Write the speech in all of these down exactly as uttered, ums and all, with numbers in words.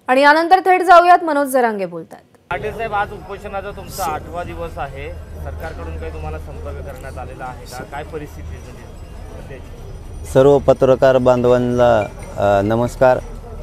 आणि यानंतर थेट जाऊयात मनोज जरांगे बोलतात। पाटील साहेब, आज उपोषणाचा तुमचा आठवा दिवस आहे। सरकारकडून काही तुम्हाला संपर्क करण्यात आलेला आहे का? काय परिस्थिती म्हणजे? सर्व पत्रकार बांधवांना नमस्कार।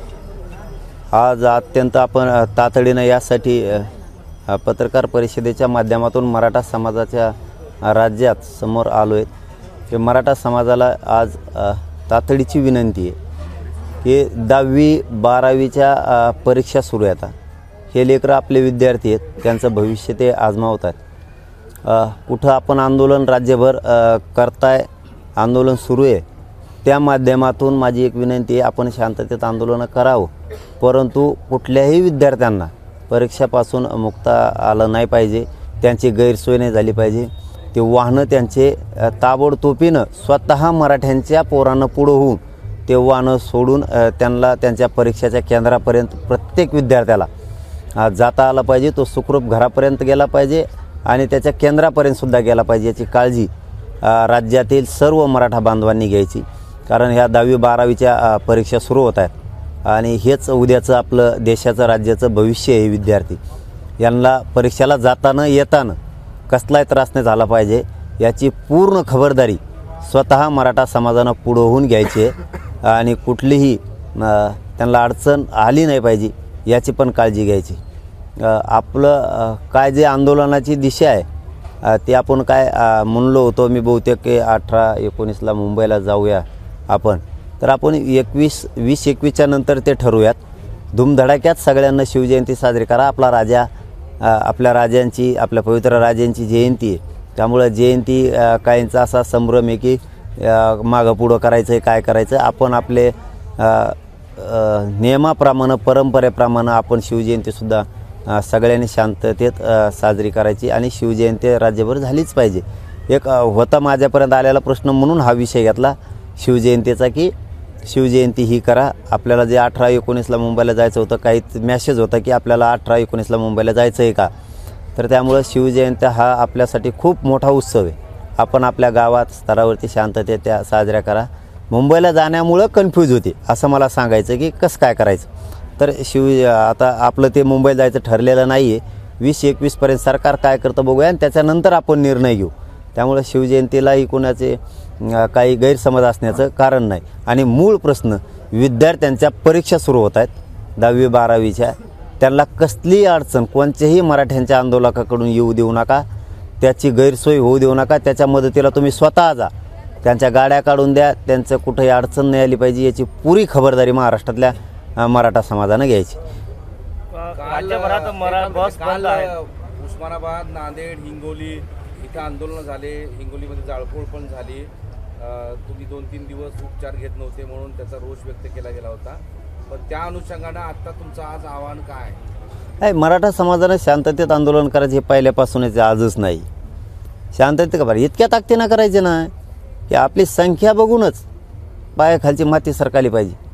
आज अत्यंत आपण तातडीने यासाठी पत्रकार परिषदेच्या माध्यमातून मराठा समाजाच्या राज्यात समोर आलो आहे की मराठा समाजाला आज तातडीची विनंती आहे की दहावी बारावीच्या परीक्षा सुरू आहेत। हे लेकरं आपले विद्यार्थी आहेत, त्यांचं भविष्य ते आजमावतात। कुठं आपण आंदोलन राज्यभर करताय, आंदोलन सुरू आहे, त्या माध्यमातून माझी एक विनंती आहे, आपण शांततेत आंदोलन करावं, परंतु कुठल्याही विद्यार्थ्यांना परीक्षापासून मुक्ता आलं नाही पाहिजे, त्यांची गैरसोय नाही झाली पाहिजे। ते वाहनं त्यांचे ताबडतोबीनं स्वतः मराठ्यांच्या पोरांना पुढं होऊन ते वाहनं सोडून त्यांना त्यांच्या परीक्षेच्या केंद्रापर्यंत प्रत्येक विद्यार्थ्याला जाता आलं पाहिजे, तो सुखरूप घरापर्यंत गेला पाहिजे आणि त्याच्या केंद्रापर्यंतसुद्धा गेला पाहिजे, याची काळजी राज्यातील सर्व मराठा बांधवांनी घ्यायची। कारण ह्या दहावी बारावीच्या परीक्षा सुरू होत आहेत आणि हेच उद्याचं आपलं देशाचं राज्याचं भविष्य आहे। विद्यार्थी यांना परीक्षेला जाताना येताना कसलाही त्रास नाही झाला पाहिजे, याची पूर्ण खबरदारी स्वतः मराठा समाजानं पुढं होऊन घ्यायची आहे आणि कुठलीही त्यांना अडचण आली नाही पाहिजे, याची पण काळजी घ्यायची। आपलं काय जे आंदोलनाची दिशा आहे ते आपण काय म्हणलो होतो, मी बहुतेक की अठरा एकोणीसला मुंबईला जाऊया आपण, तर आपण एकवीस वीस एकवीसच्या नंतर ते ठरवूयात। धूमधडाक्यात सगळ्यांना शिवजयंती साजरी करा। आपला राजा, आपल्या राजांची, आपल्या पवित्र राजांची जयंती आहे, त्यामुळे जयंती काहींचा असा संभ्रम आहे की मागं पुढं करायचं आहे, काय करायचं। आपण आपले नियमाप्रमाणे, परंपरेप्रमाणे आपण शिवजयंतीसुद्धा सगळ्यांनी शांततेत साजरी करायची आणि शिवजयंती राज्यभर झालीच पाहिजे। एक होता माझ्यापर्यंत आलेला प्रश्न म्हणून हा विषय घेतला शिवजयंतीचा की शिवजयंती ही करा। आपल्याला जे अठरा एकोणीसला मुंबईला जायचं होतं, काही मॅसेज होता की आपल्याला अठरा एकोणीसला मुंबईला जायचं आहे का, तर त्यामुळं शिवजयंती हा आपल्यासाठी खूप मोठा उत्सव आहे। आपण आपल्या गावात स्तरावरती शांततेत त्या साजऱ्या करा। मुंबईला जाण्यामुळं कन्फ्यूज होते, असं मला सांगायचं की कसं काय करायचं। तर शिव आता आपलं ते मुंबईला जायचं ठरलेलं नाही आहे, वीस एकवीसपर्यंत सरकार काय करतं बघूया आणि त्याच्यानंतर आपण निर्णय घेऊ। त्यामुळे शिवजयंतीलाही कोणाचे काही गैरसमज असण्याचं कारण नाही। आणि मूळ प्रश्न, विद्यार्थ्यांच्या परीक्षा सुरू होत आहेत दहावी बारावीच्या, त्यांना कसलीही अडचण कोणत्याही मराठ्यांच्या आंदोलकाकडून येऊ देऊ नका, त्याची गैरसोय होऊ देऊ नका। त्याच्या मदतीला तुम्ही स्वतः जा, त्यांच्या गाड्या काढून द्या, त्यांचं कुठेही अडचण नाही आली पाहिजे, याची पुरी खबरदारी महाराष्ट्रातल्या मराठा समाजानं घ्यायची। राज्यभरात बस बंद आहे। उस्मानाबाद, नांदेड, हिंगोली इथं आंदोलन झाले, हिंगोलीमध्ये जाळपोळ पण झाली। तुम्ही दोन तीन दिवस उपचार घेत नव्हते म्हणून त्याचा रोष व्यक्त केला गेला होता, पण त्या अनुषंगानं आता तुमचं आज आव्हान काय आहे? मराठा समाजानं शांततेत आंदोलन करायचे, हे पहिल्यापासूनच, आजच नाही। शांततेत का बरं इतक्या ताकदीनं करायचे ना की आपली संख्या बघूनच पायाखालची माती सरकाली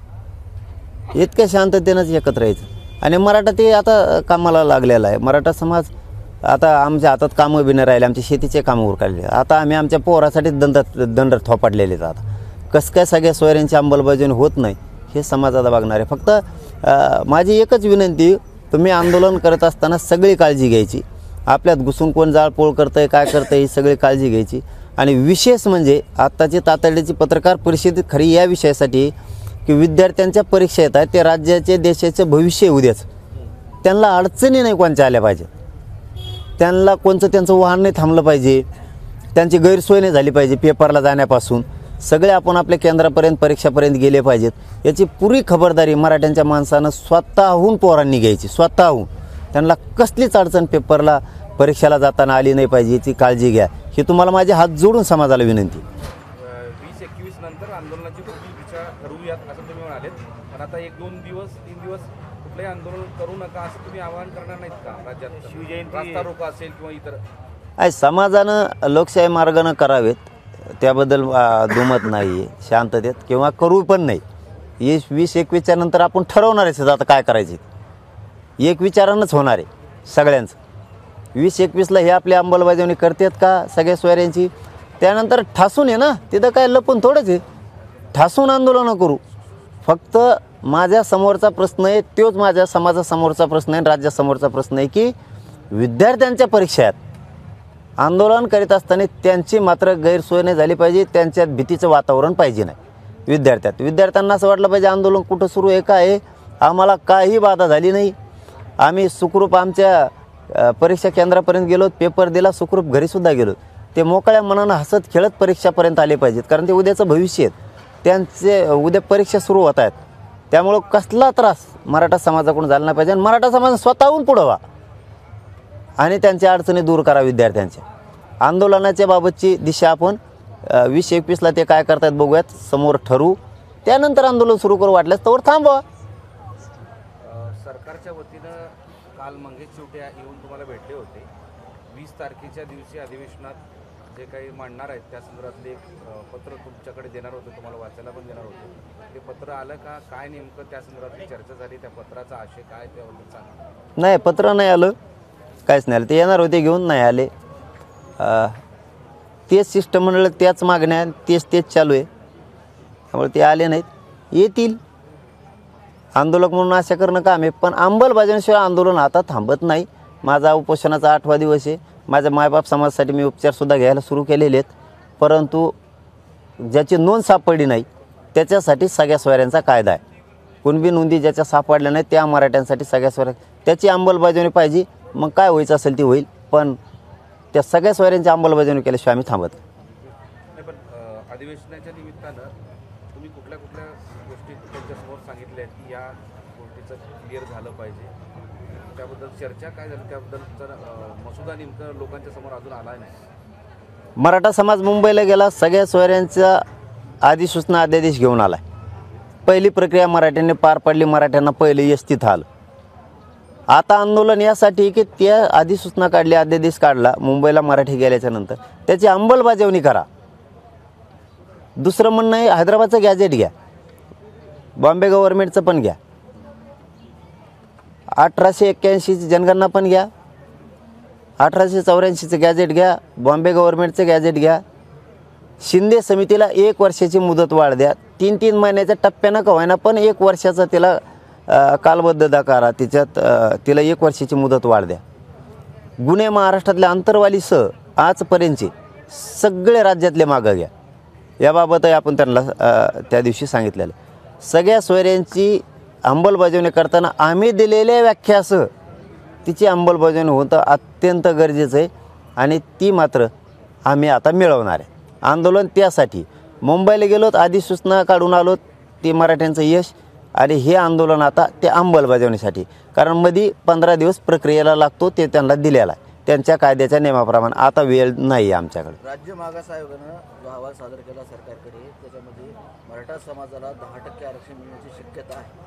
पाहिजे, इतक्या शांततेनंच एकत्र यायचं। आणि मराठा ते आता कामाला लागलेला आहे। मराठा समाज आता आमच्या हातात कामं बी नाही राहिले, आमचे शेतीचे कामं उरकायले, आता आम्ही आमच्या पोरासाठी दंड दंड थोपाटलेले आहेत। आता कसं काय सगळ्या सोयऱ्यांची अंमलबजावणी होत नाही हे समाज आता बघणार आहे। फक्त माझी एकच विनंती, तुम्ही आंदोलन करत असताना सगळी काळजी घ्यायची, आपल्यात घुसून कोण जाळपोळ करतं आहे, काय करतं आहे, ही सगळी काळजी घ्यायची। आणि विशेष म्हणजे आत्ताची तातडीची पत्रकार परिषद खरी या विषयासाठी की विद्यार्थ्यांच्या परीक्षा येत आहेत, ते राज्याचे देशाचं भविष्य उद्याच, त्यांना अडचणी नाही कोणत्या आल्या पाहिजे, त्यांना कोणतं त्यांचं वाहन नाही थांबलं पाहिजे, त्यांची गैरसोय नाही झाली पाहिजे। पेपरला जाण्यापासून सगळे आपण आपल्या केंद्रापर्यंत, परीक्षापर्यंत गेले पाहिजेत, याची पुरी खबरदारी मराठ्यांच्या माणसानं स्वतःहून पोरांनी घ्यायची। स्वतःहून त्यांना कसलीच अडचण पेपरला, परीक्षेला जाताना आली नाही पाहिजे, याची काळजी घ्या, ही तुम्हाला माझे हात जोडून समाजाला विनंती। वीस एकवीस नंतर आंदोलनाची पुढील दिशा ठरवूयात असं तुम्ही म्हणालेत, पण आता एक दोन दिवस तीन दिवस कुठलंही आंदोलन करू नका असं तुम्ही आवाहन करणार नाहीत का राज्यात? शिवजयंती, रस्ता रोको असेल किंवा इतर आहे, समाजानं लोकशाही मार्गानं करावेत, त्याबद्दल दुमत नाही आहे। शांततेत किंवा करू पण नाही, हे वीस एकवीसच्या नंतर आपण ठरवणार आहे आता काय करायचे, एक विचारानंच होणार आहे सगळ्यांचं। वीस एकवीसला हे आपली अंमलबजावणी करतात का सगळ्या सोयऱ्यांची, त्यानंतर ठासून आहे ना, तिथं काय लपून थोडंच आहे, ठासून आंदोलनं करू। फक्त माझ्या समोरचा प्रश्न आहे, तोच माझ्या समाजासमोरचा प्रश्न आहे, राज्यासमोरचा प्रश्न आहे की विद्यार्थ्यांच्या परीक्षा आहेत, आंदोलन करीत असताना त्यांची मात्र गैरसोय नाही झाली पाहिजे, त्यांच्यात भीतीचं वातावरण पाहिजे नाही विद्यार्थ्यात. विद्यार्थ्यांना असं वाटलं पाहिजे आंदोलन कुठं सुरू आहे, काय आहे, आम्हाला काही बाधा झाली नाही, आम्ही सुखरूप आमच्या परीक्षा केंद्रापर्यंत गेलो, पेपर दिला, सुखरूप घरीसुद्धा गेलो. ते मोकळ्या मनानं हसत खेळत परीक्षापर्यंत आले पाहिजेत, कारण ते उद्याचं भविष्य आहेत, त्यांचे उद्या परीक्षा सुरू होत आहेत. त्यामुळं कसला त्रास मराठा समाजाकडून झाला नाही पाहिजे आणि मराठा समाज स्वतःहून पुढं व्हा आणि त्यांच्या अडचणी दूर करा. विद्यार्थ्यांच्या आंदोलनाच्या बाबतची दिशा आपण वीस एकवीसला ते काय करतात बघूयात, समोर ठरवू, त्यानंतर आंदोलन सुरू करू, वाटल्यास तोवर थांबवा. सरकारच्या वतीनं काल मंगेश चिवटे येऊन तुम्हाला भेटले होते. वीस तारखेच्या दिवशी अधिवेशनात जे काही मांडणार आहेत त्या संदर्भातले पत्र तुमच्याकडे देणार होते, तुम्हाला वाचायला पण देणार होते. ते पत्र आलं का, काय नेमकं त्या संदर्भातली चर्चा झाली, त्या पत्राचा आशय काय त्याबद्दल सांगा. नाही, पत्र नाही आलं, काहीच नाही आलं. ते येणार होते, घेऊन नाही आले. तेच शिष्टमंडळ, त्याच मागण्या, तेच तेच चालू आहे, त्यामुळे ते आले नाहीत. येतील आंदोलक म्हणून आशा करणं काम आहे, पण अंमलबजावणीशिवाय आंदोलन आता थांबत नाही. माझा उपोषणाचा आठवा दिवस आहे. माझ्या मायबाप समाजासाठी मी उपचारसुद्धा घ्यायला सुरू केलेले आहेत, परंतु ज्याची नोंद सापडली नाही त्याच्यासाठी सगळ्या सोयऱ्यांचा कायदा आहे. कुणबी नोंदी ज्याच्या सापडल्या नाही त्या मराठ्यांसाठी सगळ्या सोयऱ्या, त्याची अंमलबजावणी पाहिजे. मग काय व्हायचं असेल ती होईल, पण त्या सगळ्या सोयऱ्यांची अंमलबजावणी केल्याशिवाय आम्ही थांबत नाही. पण अधिवेशनाच्या निमित्तानं तुम्ही कुठल्या कुठल्या गोष्टी त्यांच्यासमोर सांगितल्या आहेत की या गोष्टीचं क्लिअर झालं पाहिजे, त्याबद्दल चर्चा काय झाली, त्याबद्दलचा मसुदा नेमकं लोकांच्या समोर अजून आला नाही. मराठा समाज मुंबईला गेला, सगळ्या सोयऱ्यांचा अधिसूचना अध्यादेश घेऊन आला. पहिली प्रक्रिया मराठ्यांनी पार पाडली, मराठ्यांना पहिले यश तिथं आलं. आता आंदोलन यासाठी की त्या अधिसूचना काढली, अध्यादेश काढला, मुंबईला मराठी गेल्याच्या नंतर त्याची अंमलबजावणी करा. दुसरं म्हणणं आहे, हैदराबादचं गॅजेट घ्या, बॉम्बे गव्हर्नमेंटचं पण घ्या, अठराशे एक्क्याऐंशीची जनगणना पण घ्या, अठराशे चौऱ्याऐंशीचं गॅजेट घ्या, बॉम्बे गव्हर्नमेंटचं गॅजेट घ्या. शिंदे समितीला एक वर्षाची मुदतवाढ द्या, तीन तीन महिन्याच्या टप्प्यानं का होईना पण एक वर्षाचा तिला कालबद्धता करा, तिच्यात तिला एक वर्षाची मुदतवाढ द्या. गुन्हे महाराष्ट्रातल्या अंतरवालीसह आजपर्यंतचे सगळे राज्यातले मागं घ्या. याबाबतही आपण त्यांना त्या दिवशी सांगितलेलं. सगळ्या सोयऱ्यांची अंमलबजावणी करताना आम्ही दिलेल्या व्याख्यासह तिची अंमलबजावणी होणं अत्यंत गरजेचं आहे आणि ती मात्र आम्ही आता मिळवणार आहे. आंदोलन त्यासाठी मुंबईला गेलोत, अधिसूचना काढून आलोत, ते मराठ्यांचं यश, आणि हे आंदोलन आता ते अंमलबजावणीसाठी, कारण मध्ये पंधरा दिवस प्रक्रियेला लागतो, ते त्यांना दिलेला आहे त्यांच्या कायद्याच्या नियमाप्रमाणे. आता वेळ नाही आहे आमच्याकडे. राज्य मागास आयोगानं जो अहवाल सादर केला सरकारकडे, त्याच्यामध्ये मराठा समाजाला दहा टक्के आरक्षण मिळण्याची शक्यता आहे.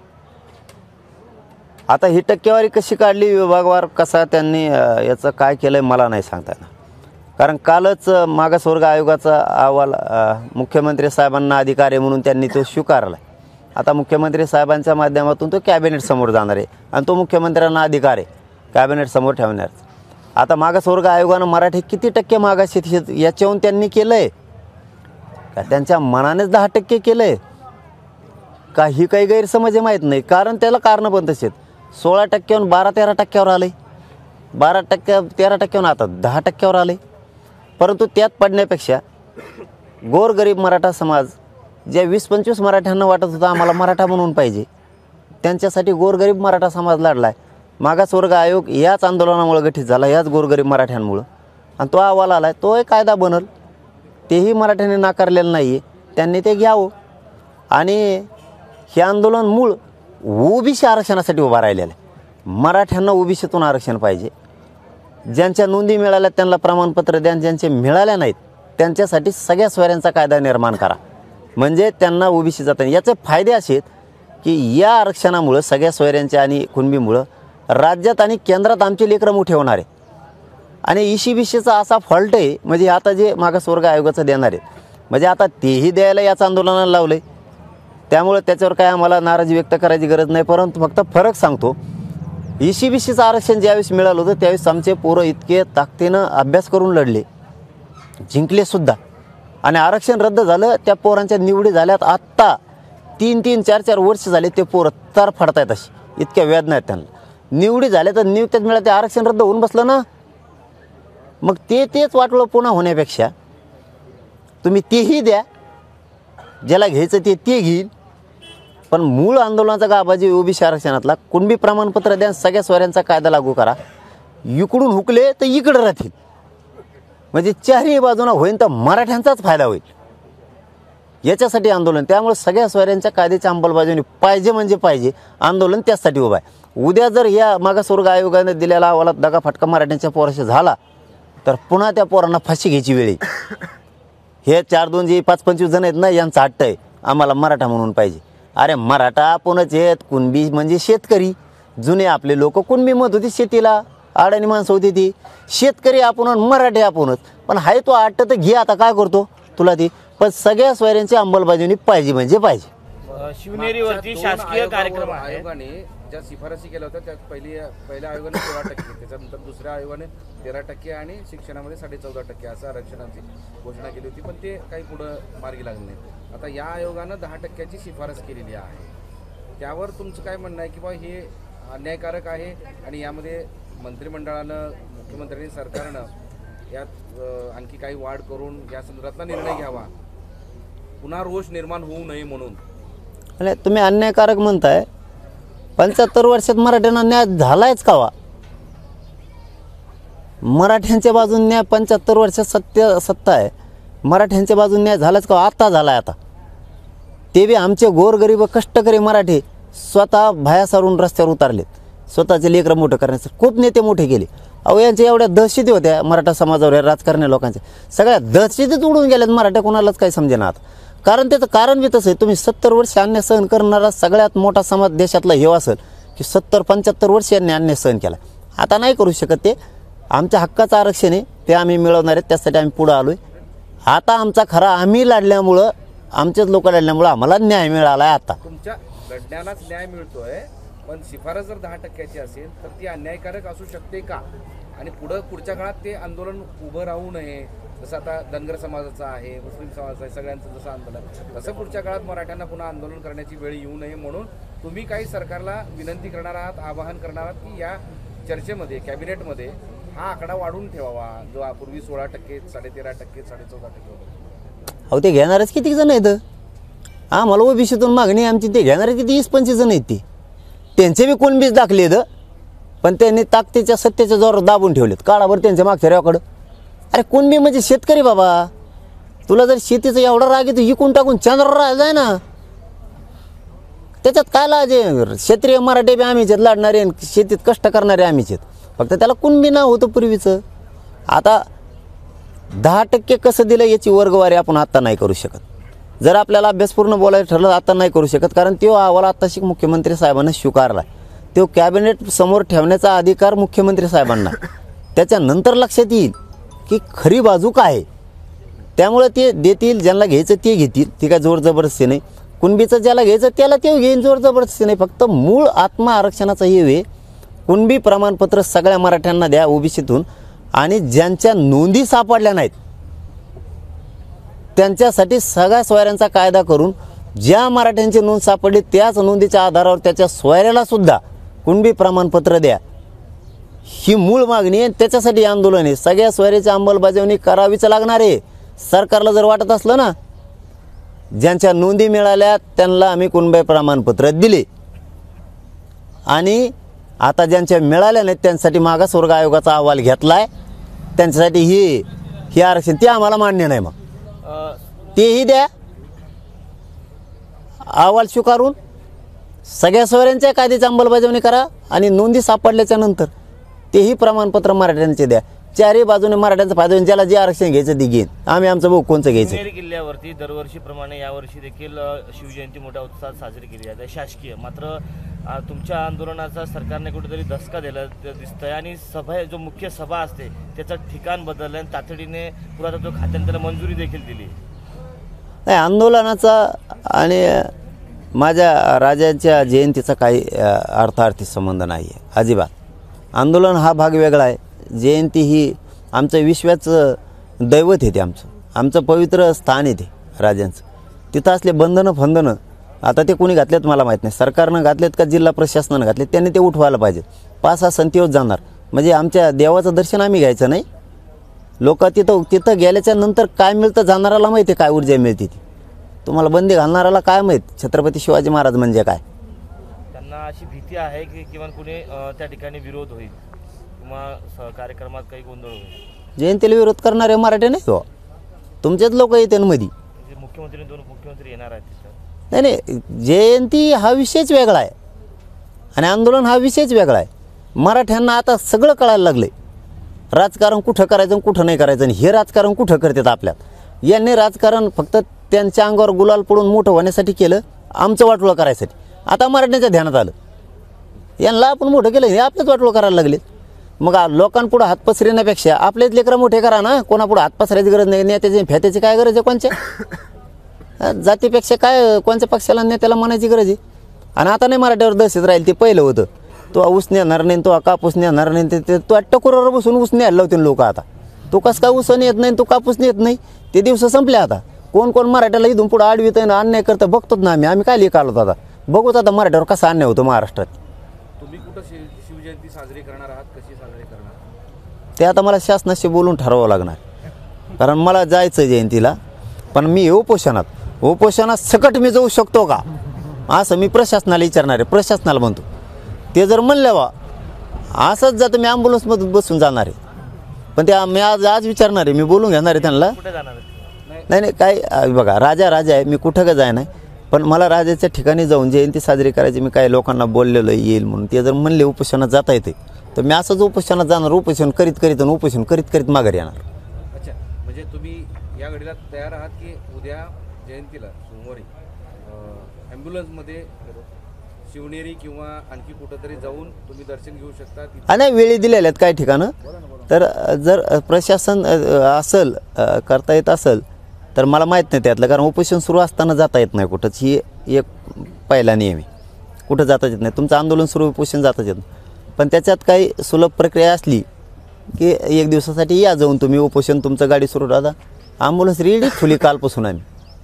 आता ही टक्केवारी कशी काढली, विभागवार कसा त्यांनी याचं काय केलं आहे मला नाही सांगता येणार, कारण कालच मागासवर्ग आयोगाचा अहवाल मुख्यमंत्री साहेबांना अधिकार आहे म्हणून त्यांनी तो स्वीकारला. आता मुख्यमंत्री साहेबांच्या माध्यमातून तो कॅबिनेट समोर जाणार आहे आणि तो मुख्यमंत्र्यांना अधिकार आहे कॅबिनेट समोर ठेवण्याचा. आता मागासवर्ग आयोगानं मराठी किती टक्के मागास याच्याहून त्यांनी केलं आहे का, त्यांच्या मनानेच दहा टक्के केलं आहे का, ही काही गैरसमज आहे माहीत नाही, कारण त्याला कारणं पण तशी आहेत. सोळा टक्क्याहून बारा तेरा टक्क्यावर आलं आहे, बारा टक्क्या तेरा टक्क्याहून आता दहा टक्क्यावर आलं आहे. परंतु त्यात पडण्यापेक्षा गोरगरीब मराठा समाज ज्या वीस पंचवीस मराठ्यांना वाटत होतं आम्हाला मराठा म्हणून पाहिजे, त्यांच्यासाठी गोरगरीब मराठा समाज लढला आहे. मागासवर्ग आयोग याच आंदोलनामुळे गठीत झाला, याच गोरगरीब मराठ्यांमुळं, आणि तो अहवाल आला आहे, तो एक कायदा बनल, तेही मराठ्यांनी नाकारलेलं नाही आहे, त्यांनी ते घ्यावं. आणि हे आंदोलन मूळ ओबीसी आरक्षणासाठी उभा राहिलेलं आहे. मराठ्यांना ओबीसीतून आरक्षण पाहिजे, ज्यांच्या नोंदी मिळाल्या त्यांना प्रमाणपत्र द्या, ज्यांचे मिळाल्या नाहीत त्यांच्यासाठी सगळ्या सोयऱ्यांचा कायदा निर्माण करा, म्हणजे त्यांना ओबीसी जातात. याचे फायदे असे आहेत की या आरक्षणामुळं सगळ्या सोयऱ्यांच्या आणि कुणबीमुळं राज्यात आणि केंद्रात आमचे लेकरं मोठे होणार आहे. आणि इशी बिशीचा असा फॉल्ट आहे, म्हणजे आता जे मागासवर्ग आयोगाचं देणार आहे म्हणजे आता तेही द्यायला याच आंदोलनाला लावलं आहे. त्यामुळे त्याच्यावर काय आम्हाला नाराजी व्यक्त करायची गरज नाही, परंतु फक्त फरक सांगतो. इशी बिशीचं आरक्षण ज्यावेळेस मिळालं होतं त्यावेळेस आमचे पोरं इतके ताकदीनं अभ्यास करून लढले, जिंकलेसुद्धा, आणि आरक्षण रद्द झालं, त्या पोरांच्या निवडी झाल्यात. आत्ता तीन तीन चार चार वर्ष झाले ते पोरं तार फाडतायत अशी, इतक्या वेदना आहेत त्यांना. निवडी झाल्या तर नियुक्त्यात मिळालं ते आरक्षण रद्द होऊन बसलं ना. मग ते तेच वाटलं पुन्हा होण्यापेक्षा तुम्ही तेही द्या, ज्याला घ्यायचं ते ते घेईल, पण मूळ आंदोलनाचा गाभा जे ओबीसी आरक्षणातला कुणबी प्रमाणपत्र द्या, सगळ्या सोयऱ्यांचा कायदा लागू करा. इकडून हुकले तर इकडं राहतील, म्हणजे चारही बाजूना होईन तर मराठ्यांचाच फायदा होईल. याच्यासाठी आंदोलन. त्यामुळे सगळ्या सोयऱ्यांच्या कायद्याच्या अंमलबजावणी पाहिजे म्हणजे पाहिजे. आंदोलन त्याचसाठी उभं आहे. उद्या जर या मागासवर्ग आयोगाने दिलेला अहवालात दगाफटका मराठ्यांच्या पोराशी झाला तर पुन्हा त्या पोरांना फाशी घ्यायची वेळ येईल. हे चार दोन जे पाच पंचवीस जण आहेत ना, यांचं हट्ट आहे आम्हाला मराठा म्हणून पाहिजे. अरे मराठा आपणच आहेत, कुणबी म्हणजे शेतकरी. जुने आपले लोक कुणबी मत होती शेतीला, अडाणी माणसं होती ती. शेतकरी आपण, मराठी आपणच. पण हाय तो हट्ट तर घे, आता काय करतो तुला ती. पण सगळ्या सोयऱ्यांची अंमलबजावणी पाहिजे म्हणजे पाहिजे. अ, शिवनेरीवरती दोन शासकीय आयोगावर- कार्यक्रम आहे. आयोगाने ज्या शिफारसी केल्या होत्या त्यात पहिली पहिल्या आयोगाने सोळा टक्के, त्याच्यानंतर दुसऱ्या आयोगाने तेरा टक्के आणि शिक्षणामध्ये साडे चौदा टक्के असं आरक्षणाची घोषणा केली होती, पण ते काही पुढं मार्गी लागले नाही. आता या आयोगानं दहा टक्क्याची शिफारस केलेली आहे. त्यावर तुमचं काय म्हणणं आहे की बा हे अन्यायकारक आहे आणि यामध्ये मंत्रिमंडळानं, मुख्यमंत्र्यांनी, सरकारनं यात अ, आणखी काही वाढ करून या संदर्भातला निर्णय घ्यावा, पुन्हा रोष निर्माण होऊ नये म्हणून. आणि तुम्ही अन्यायकारक म्हणताय, पंच्याहत्तर वर्षात मराठ्यांना न्याय झालायच कावा? मराठ्यांच्या बाजून न्याय पंच्याहत्तर वर्षात सत्य सत्ता आहे, मराठ्यांच्या बाजून न्याय झालाच का? आता झालाय. आता ते बी आमचे गोरगरीब कष्टकरी मराठी स्वतः भाया सारून रस्त्यावर उतारलेत, स्वतःचे लेकरं मोठं करण्यासाठी. खूप नेते मोठे केले. अहो यांच्या एवढ्या दहशती होत्या मराठा समाजावर, या राजकारणी लोकांच्या सगळ्या दहशतीत उडून गेल्यात. मराठा कोणालाच काही समजेना आता. कारण त्याचं कारण बी तसं आहे. तुम्ही सत्तर वर्ष अन्याय सहन करणारा सगळ्यात मोठा समाज देशातला हे असेल की सत्तर पंच्याहत्तर वर्ष यांनी अन्याय सहन केला. आता नाही करू शकत. ते आमच्या हक्काचं आरक्षण आहे, ते आम्ही मिळवणार आहेत, त्यासाठी आम्ही पुढं आलो आहे. आता आमचा खरा आम्ही लढल्यामुळं, आमचेच लोक लढल्यामुळं आम्हाला न्याय मिळाला आहे. आता तुमच्या लढण्यालाच न्याय मिळतोय, पण शिफारस जर दहा टक्क्याची असेल तर ती अन्यायकारक असू शकते का? आणि पुढं पुढच्या काळात ते आंदोलन उभं राहू नये, जसं आता धनगर समाजाचं आहे, मुस्लिम समाजाचं आहे, सगळ्यांचं जसं आंदोलन, तसं पुढच्या काळात मराठ्यांना पुन्हा आंदोलन करण्याची वेळ येऊ नये म्हणून तुम्ही काही सरकारला विनंती करणार आहात, आवाहन करणार आहात की या चर्चेमध्ये, कॅबिनेटमध्ये हा आकडा वाढवून ठेवावा, जो पूर्वी सोळा टक्के, साडे तेरा टक्के, साडे चौदा टक्के होता. अहो ते घेणारच किती जण आहेत? आम्हाला ओबीसीतून मागणी आमची, ते घेणारे किती वीस पंचवीस जण आहेत. ते त्यांचे बी कुणबीच दाखले आहेत, पण त्यांनी ताकदीच्या सत्तेच्या जोरावर दाबून ठेवलेत. काळाभर त्यांच्या मागच्या रेवाकडं. अरे कुणबी म्हणजे शेतकरी बाबा. तुला जर शेतीचा एवढा राग येतो, इकून टाकून चंद्रावर राहायला जाय ना. त्याच्यात काय लाज आहे? क्षेत्रीय मराठी बी आम्हीच आहेत, लढणारे शेतीत कष्ट करणारे आम्हीच आहेत. फक्त त्याला कुणबी नाव होतं पूर्वीचं. आता दहा टक्के कसं दिलं याची वर्गवारी आपण आत्ता नाही करू शकत. जर आपल्याला अभ्यासपूर्ण बोलायचं ठरलं आता नाही करू शकत, कारण तो अहवाल आत्ताशी मुख्यमंत्री साहेबांना स्वीकारला. तो कॅबिनेट समोर ठेवण्याचा अधिकार मुख्यमंत्री साहेबांना. त्याच्यानंतर लक्षात येईल की खरी बाजू काय आहे. त्यामुळे ते देतील, ज्यांना घ्यायचं ते घेतील. ती काय जोर जबरदस्ती नाही. कुणबीचं ज्याला घ्यायचं त्याला ते घेईन, जोर जबरदस्ती नाही. फक्त मूळ आत्मा आरक्षणाचा हे वे कुणबी प्रमाणपत्र सगळ्या मराठ्यांना द्या ओबीसीतून, आणि ज्यांच्या नोंदी सापडल्या नाहीत त्यांच्यासाठी सगळ्या सोयऱ्यांचा कायदा करून, ज्या मराठ्यांची नोंद सापडली त्याच नोंदीच्या आधारावर त्याच्या सोयऱ्याला सुद्धा कुणबी प्रमाणपत्र द्या, ही मूळ मागणी आहे. त्याच्यासाठी आंदोलन आहे. सगळ्या सोयऱ्याची अंमलबजावणी करावीच लागणार आहे. सरकारला जर वाटत असलं ना ज्यांच्या नोंदी मिळाल्या त्यांना आम्ही कुणबी प्रमाणपत्र दिले, आणि आता ज्यांच्या मिळाल्या नाहीत त्यांच्यासाठी मागासवर्ग आयोगाचा अहवाल घेतलाय, त्यांच्यासाठी ही हे आरक्षण ते आम्हाला मान्य नाही. मग अ, तेही द्या, अहवाल स्वीकारून सगळ्या सोयऱ्यांच्या कायद्याची अंमलबजावणी करा, आणि नोंदी सापडल्याच्या नंतर तेही प्रमाणपत्र मराठ्यांचे द्या. चारही बाजूने मराठ्यांचा फायदा होईल. ज्याला जे आरक्षण घ्यायचं ते घेईन. आम्ही आमचं भाऊ कोणचं घ्यायचं. शिवनेरी किल्ल्यावरती दरवर्षीप्रमाणे यावर्षी देखील अ, शिवजयंती मोठ्या उत्साहात साजरी केली जाते, शासकीय. मात्र अ, तुमच्या आंदोलनाचा सरकारने कुठेतरी धसका दिला दिसतंय, आणि सभा, जो मुख्य सभा असते त्याचं ठिकाण बदललं, आणि तातडीने पुरातत्व खात्याने त्याला मंजुरी देखील दिली. नाही, आंदोलनाचा आणि माझ्या राजांच्या जयंतीचा काही अर्थार्थी संबंध नाही आहे अजिबात. आंदोलन हा भाग वेगळा आहे. जयंती ही आमचं विश्वाचं दैवत आहे. ते आमचं आमचं पवित्र स्थान आहे ते राजांचं. तिथं असले बंधनं फंधनं आता ते कोणी घातलेत मला माहीत नाही, सरकारनं घातलेत का जिल्हा प्रशासनानं घातलेत, त्यांनी ते उठवायला पाहिजे. पाच सहा संतीवर जाणार म्हणजे आमच्या देवाचं दर्शन आम्ही घ्यायचं नाही. लोक तिथं तिथं गेल्याच्या नंतर काय मिळतं जाणाराला माहिती आहे, काय ऊर्जा मिळते ती. तुम्हाला बंदी घालणाराला काय माहीत छत्रपती शिवाजी महाराज म्हणजे काय. त्यांना अशी भीती आहे की किमान कुणी अ, त्या ठिकाणी विरोध होईल किंवा स- कार्यक्रमात काही गोंधळ होईल. जयंतीला विरोध करणारे मराठी नाही हो, तुमचेच लोक येते मध्ये. म्हणजे मुख्यमंत्री दोन मुख्यमंत्री येणार आहेत तिथं. नाही नाही, जयंती हा विषयच वेगळा आहे आणि आंदोलन हा विषयच वेगळा आहे. मराठ्यांना आता सगळं कळायला लागले, राजकारण कुठं करायचं आणि कुठं नाही करायचं, आणि हे राजकारण कुठं करतात आपल्यात. यांनी राजकारण फक्त त्यांच्या अंगावर गुलाल पडून मोठं होण्यासाठी केलं, आमचं वाटोळं करायसाठी. आता मराठ्यांच्या ध्यानात आलं यांना आपण मोठं केलं, हे आपल्याच वाटोळं करायला लागले. मग आ- लोकांपुढं हात पसरण्यापेक्षा आपलेच लेकरं मोठे करा ना, कोणापुढं हात पसरायची गरज नाही. नेत्याची फेत्याची काय गरज आहे कोणच्या हा, जातीपेक्षा काय कोणत्या पक्षाला नेत्याला म्हणायची गरज आहे. आणि आता नाही मराठ्यावर दहशत राहील, ते पहिलं होतं. तो ऊस नेणार नाही, तो कापूस नेणार नाही, ते तो टकोरावर बसून ऊस न्यायला लावतील लोक. आता तो कसं काय ऊस नेत नाही, तो कापूस नेत नाही, ते दिवस संपले. आता कोण कोण मराठ्याला इथून पुढे आडवीत ना अन्याय करतं बघतोच ना आम्ही. आम्ही काय लिहि काढलो आता, बघूच आता मराठ्यावर कसा अन्याय होतो महाराष्ट्रात. तुम्ही कुठं शिव शिवजयंती साजरी करणार आहात, कशी साजरी करणार? ते आता मला शासनाशी बोलून ठरवावं लागणार, कारण मला जायचं जयंतीला. पण मी उपोषणात उपोषणात सकट मी जाऊ शकतो का असं मी प्रशासनाला विचारणार आहे. प्रशासनाला म्हणतो, ते जर म्हणलं बा असंच जातं मी ॲम्ब्युलन्समधून बसून जाणार आहे. पण ते मी आज आज विचारणार आहे, मी बोलून घेणार आहे त्यांना. कुठे जाणार आहेत? नाही नाही काय अ, बघा राजा राजा आहे, मी कुठं का जाय नाही. पण मला राजाच्या ठिकाणी जाऊन जयंती साजरी करायची मी काही लोकांना बोललेलं येईल म्हणून. ते जर म्हणले उपोषणात जाता येते तर मी असंच उपोषणात जाणार, उपोषण करीत करीत आणि उपोषण करीत करीत माघारी येणार. अच्छा, म्हणजे तुम्ही या घडीला तयार आहात की उद्या जयंतीला सोमवारी ॲम्ब्युलन्समध्ये शिवनेरी किंवा आणखी कुठंतरी जाऊन तुम्ही दर्शन घेऊ शकता तिथे? हा नाही, वेळी दिलेल्या आहेत काही ठिकाणं. तर अ, जर अ, प्रशासन अ, असेल अ, करता येत असेल तर मला माहीत नाही त्यातलं, कारण उपोषण सुरू असताना जाता येत नाही कुठंच. ही एक पहिला नियम आहे, कुठं जाताच येत नाही. तुमचं आंदोलन सुरू उपोषण जाताच येत नाही. पण त्याच्यात काही सुलभ प्रक्रिया असली की एक दिवसासाठी या जाऊन तुम्ही उपोषण तुमचं गाडी सुरू राहता. ॲम्ब्युलन्स रेडी खुली कालपासून आम्ही.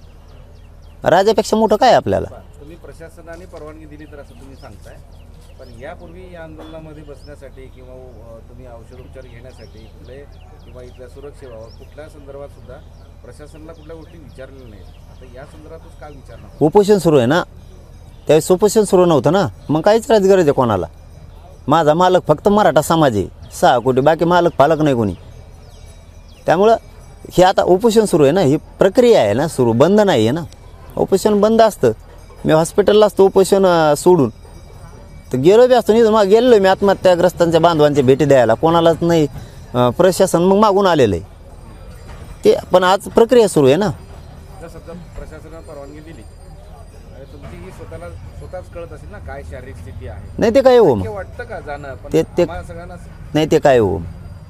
राजापेक्षा मोठं काय आपल्याला. तुम्ही प्रशासनाने परवानगी दिली तर असं तुम्ही सांगताय, पण यापूर्वी या आंदोलनामध्ये बसण्यासाठी किंवा अ, तुम्ही औषधोपचार घेण्यासाठी कुठले किंवा इथल्या सुरक्षेबाबत कुठल्या संदर्भात सुद्धा प्रशासनाला कुठल्या गोष्टी विचारलेल्या नाहीत. आता या संदर्भातच काय विचारणार? उपोषण सुरू आहे ना, त्यावेळेस उपोषण सुरू नव्हतं ना, मग काहीच राज गरज आहे कोणाला. माझा मालक फक्त मराठा समाज आहे, सहा कोटी, बाकी मालक पालक नाही कोणी. त्यामुळं हे आता उपोषण सुरू आहे ना, ही प्रक्रिया आहे ना सुरू, बंद नाही आहे ना. उपोषण बंद असतं, मी हॉस्पिटलला असतो उपोषण अ, सोडून तर गेलो बी असतो. नाही मग गेलो मी आत्महत्याग्रस्तांच्या बांधवांच्या भेटी द्यायला, कोणालाच नाही. अ, प्रशासन मग मागून आलेलं आहे ते. पण आज प्रक्रिया सुरू आहे ना. जर समजा प्रशासनाने परवानगी दिली आणि तुमची ही स्वतःला स्वतःच कळत असेल ना काय शारीरिक स्थिती आहे, नाही ते काय हो मग, हे वाटतं का जाणं? पण ते- ते- आम्हाला सगळ्यांना नाही ते काय हो,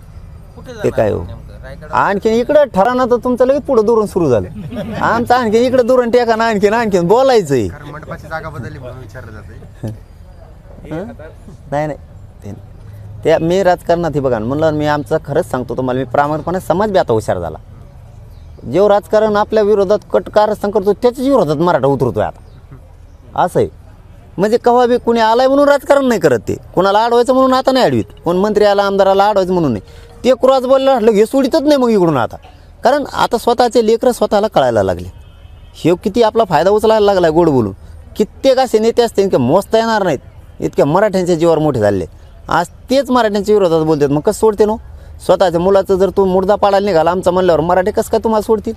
ते काय हो. आणखीन इकडं ठराना तर तुमचं लगेच पुढं दुरून सुरू झालं. आमचं आणखीन इकडं दुरून टेका ना, आणखीन आणखीन बोलायचंय. मंडपाची जागा बदलली म्हणून विचारलं जाते. हे आता नाही नाही ते ते मी राजकारणात हे बघा म्हणलं मी आमचं खरंच सांगतो तुम्हाला, मी प्रामाणिकपणे समाज बी आता हुशार झाला. जेव्हा राजकारण आपल्या विरोधात कट कारस्थान करतो त्याच्याच विरोधात मराठा उतरतोय आता. असं आहे म्हणजे केव्हा बी कुणी आलाय म्हणून राजकारण नाही करत, ते कोणाला अडवायचं म्हणून आता नाही अडवीत. कोण मंत्री आला आमदाराला अडवायचं म्हणून नाही, ते क्रॉस बोललं म्हटलं हे सोडितच नाही मग इकडून आता. कारण आता स्वतःचे लेकरं स्वतःला कळायला लागले, हे किती आपला फायदा उचलायला लागला गोड बोलून. कित्येक असे नेते असते इतके मोजता येणार नाहीत, इतक्या मराठ्यांच्या जीवावर मोठे झाले. आज तेच मराठ्यांच्या विरोधात बोलतात, मग कसं सोडते नो? स्वतःच्या मुलाचं जर तू मुर्दा पाडायला निघाला आमचा म्हणल्यावर मराठी कसं काय तुम्हाला सोडतील?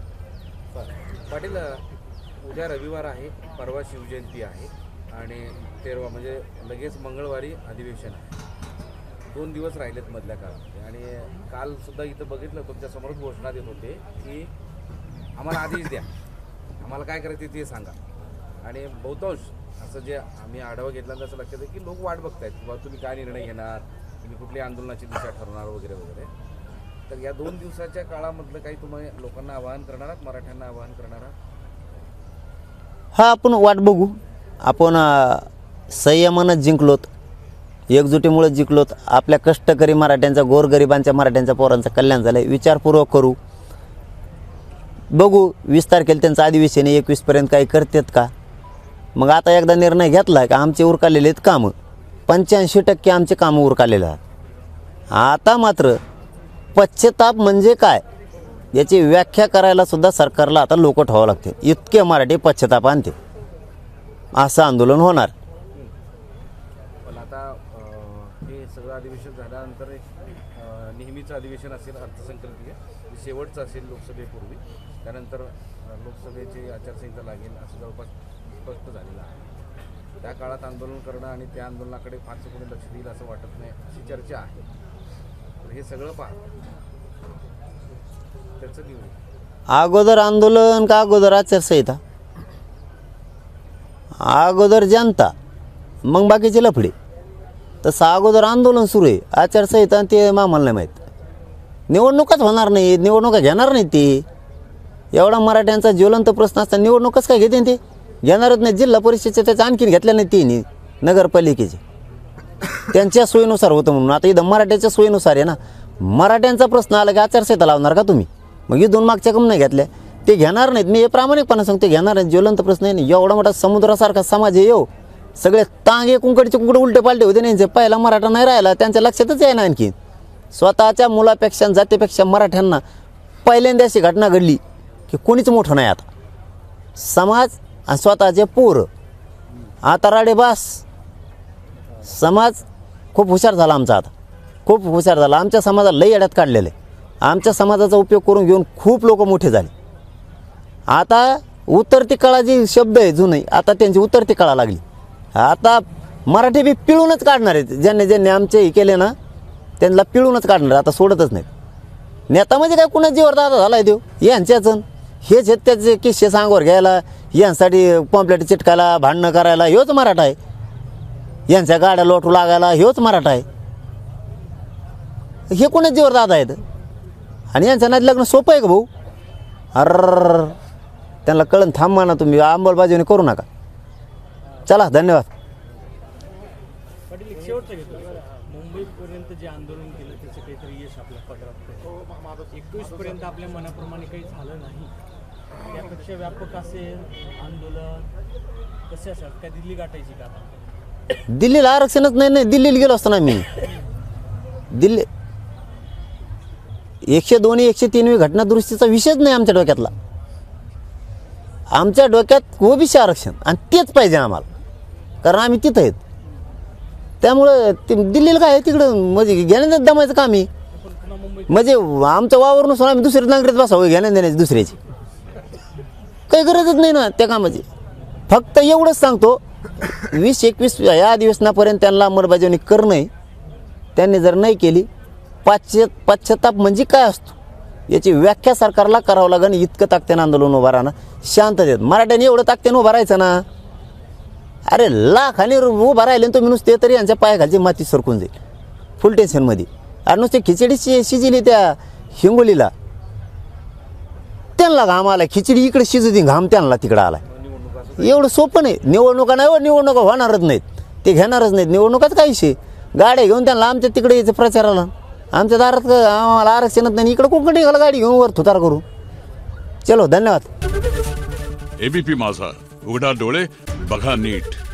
पाटील, उद्या रविवार आहे, परवा शिवजयंती आहे आणि तेरवा म्हणजे लगेच मंगळवारी अधिवेशन आहे. दोन दिवस राहिलेत मधल्या काळामध्ये. आणि काल सुद्धा इथं बघितलं तुमच्या समोरच घोषणा देत होते की आम्हाला आदेश द्या, आम्हाला काय करायचं ते सांगा. आणि बहुतांश असं जे आम्ही आढावा घेतल्यानंतर असं लक्षात आहे की लोक वाट बघतायत किंवा तुम्ही काय निर्णय घेणार, तुम्ही कुठल्या आंदोलनाची दिशा ठरवणार वगैरे वगैरे. तर या दोन दिवसाच्या काळामधलं काही तुम्ही लोकांना आवाहन करणार आहात, मराठ्यांना आवाहन करणार आहात? हा आपण वाट बघू. आपण अ, संयमानं जिंकलोत, एकजुटीमुळे जिंकलोत. आपल्या कष्टकरी मराठ्यांचा, गोरगरिबांच्या मराठ्यांच्या पोरांचं कल्याण झालं आहे. विचारपूर्वक करू, बघू. वीस तारखेला त्यांचं अधिवेशन आहे, एकवीसपर्यंत काही करतात का मग आता एकदा निर्णय घेतला की आमचे उरकालेले आहेत कामं, पंच्याऐंशी टक्के आमचे कामं उरकालेले आहेत. आता मात्र पश्चाताप म्हणजे काय याची व्याख्या करायला सुद्धा सरकारला आता लोक ठेवावं लागते. इतके मराठी पश्चाताप आणते, असं आंदोलन होणार. पण आता अं, हे सगळं अधिवेशन झाल्यानंतर एक अं, नेहमीचं अधिवेशन असेल अर्थसंकल्पीय, शेवटचं असेल लोकसभेपूर्वी, त्यानंतर अं, लोकसभेची आचारसंहिता लागेल असं जवळपास स्पष्ट झालेलं आहे. त्या काळात आंदोलन करणं आणि त्या आंदोलनाकडे फारसं कोणी लक्ष देईल असं वाटत नाही अशी चर्चा आहे. तर हे सगळं पहा त्याचं निवड अगोदर आंदोलन का अगोदर आचारसंहिता? अगोदर जनता मग बाकीचे लफडे. तसं अगोदर आंदोलन सुरू आहे, आचारसंहिता ते आम्हाला नाही माहीत. निवडणुकाच होणार नाही, निवडणुका घेणार नाही ते. एवढा मराठ्यांचा ज्वलंत प्रश्न असता निवडणुकाच काय घेते ते? घेणारच नाही. जिल्हा परिषदेच्या त्याचं आणखीन घेतल्या नाही तिने, नगरपालिकेचे त्यांच्या सोयीनुसार होतं म्हणून. आता इथं मराठ्याच्या सोयीनुसार आहे ना. मराठ्यांचा प्रश्न आला की आचारसंहिता लावणार का तुम्ही? मग इथून मागच्या कम नाही घेतल्या, ते घेणार नाहीत. मी हे प्रामाणिकपणे सांगते, घेणार नाहीत. ज्वलंत प्रश्न आहे नाही. एवढा मोठा समुद्रासारखा समाज आहे. येऊ सगळे तांगे कुंकडचे कुंकडे उलटे पालटे होते नाही. पहिला मराठा नाही राहिला, त्यांच्या लक्षातच आहे ना. आणखी स्वतःच्या मुलापेक्षा जातीपेक्षा मराठ्यांना पहिल्यांदा अशी घटना घडली की कोणीच मोठं नाही. आता समाज आणि स्वतःचे पोरं आता राडे बास. समाज खूप हुशार झाला आमचा, आता खूप हुशार झाला. आमच्या समाजाला लई अड्यात काढलेलं आहे. आमच्या समाजाचा उपयोग करून घेऊन खूप लोक मोठे झाले. आता उतरती कळा जी शब्द आहे जुने, आता त्यांची उतरती कळा लागली. आता मराठी बी पिळूनच काढणार आहेत. ज्यांनी ज्यांनी आमचे हे केले ना त्यांना पिळूनच काढणार, आता सोडतच नाहीत. नेता म्हणजे काय कुणा जीवर दादा झाला आहे देव यांच्याच. हेच आहेत त्याचे किस्से सांगवर घ्यायला, यांसाठी पॉम्पलेट चिटकायला, भांडणं करायला, ह्योच मराठा आहे. यांच्या गाड्या लोटू लागायला ह्योच मराठा आहे. हे कोणाच जीवर दादा आहेत? आणि यांच्या नादी लग्न सोपं आहे का भाऊ? अर त्यांना कळण थांबा ना तुम्ही, अंमलबजावणी करू नका. चला धन्यवाद. पाटील एक शेवटचं घेतो. मुंबईपर्यंत जे आंदोलन केलं त्याचं काहीतरी यश आपल्या पदरात एकवीस पर्यंत आपल्या मनाप्रमाणे काही झालं नाही. त्यापेक्षा व्यापक असे आंदोलन कसे असतात? काय दिल्ली गाठायची का? दिल्लीला आरक्षणच नाही. नाही दिल्लीला गेलो असतो ना मी. दिल्ली एकशे दोन एकशे तीनवी घटना दुरुस्तीचा विषयच नाही आमच्या डोक्यातला. आमच्या डोक्यात ओबीसी आरक्षण आणि तेच पाहिजे आम्हाला, कारण आम्ही तिथं आहेत. त्यामुळं ते दिल्लीला काय आहे तिकडं म्हणजे घेण्यात दमायचं काम आहे. म्हणजे आमचं वावर नसून आम्ही दुसऱ्या नागरिक बसावं घेण्यात देण्याची दुसऱ्याची काही गरजच नाही ना त्या कामाची. फक्त एवढंच सांगतो, वीस एकवीस या अधिवेशनापर्यंत त्यांना अंमलबजावणी करणं आहे. त्यांनी जर नाही केली, पाश्च पश्चाताप म्हणजे काय असतो याची व्याख्या सरकारला करावं लागेल. इतकं ताकदीनं आंदोलन उभं राहणं, शांततेत. मराठ्याने एवढं ताकदीनं उभं राहायचं ना. अरे लाखाने उभं राहिले तुम्ही नुसते तरी यांच्या पायाखालची माती सरकून जाईल फुल टेन्शनमध्ये. आणि नुसते खिचडी शिजली त्या हिंगोलीला, त्यांना घाम आला. खिचडी इकडे शिजती, घाम त्यांना तिकडं आला. एवढं सोपं नाही. निवडणुका नाही हो, निवडणुका होणारच नाहीत, ते घेणारच नाहीत. निवडणुकाच काही शे गाड्या घेऊन त्यांना आमच्या तिकडे यायचं प्रचाराला. आमच्या दारात आम्हाला आरक्षणच नाही, इकडं कोकण निघाला गाडी घेऊन वर थुतार करू. चलो धन्यवाद. एबीपी माझा, उघडा डोळे बघा नीट.